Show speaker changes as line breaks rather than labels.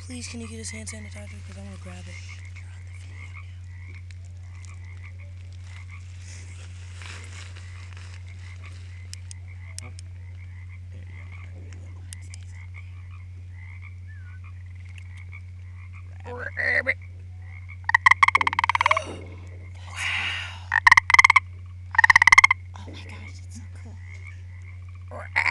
Please, can you get his hand sanitizer? Because I want to grab it. Rabbit.
Oh my gosh, it's so cool.